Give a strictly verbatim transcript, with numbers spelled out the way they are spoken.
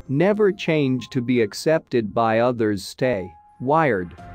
Never change to be accepted by others. Stay wired.